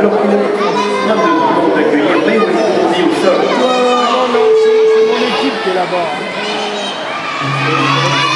Alors qu'il est bien d'accueillir Léo Estrosi au sol. Non, c'est mon équipe qui est là-bas.